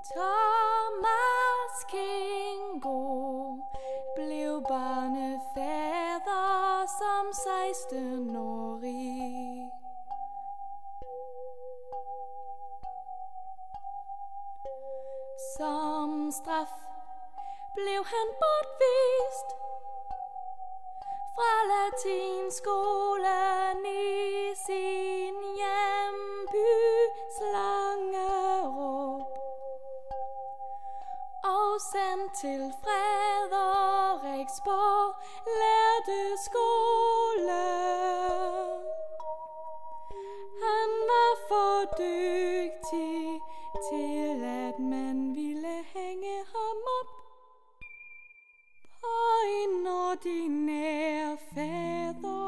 Thomas Kingo blev barnefader som 16-årig. Som straf blev han bortvist fra latinskolen i sin hjemby Slangerup og sendt til Frederiksborg lærte skole. Han var for dygtig til at man ville hænge ham op på en ordinær fader.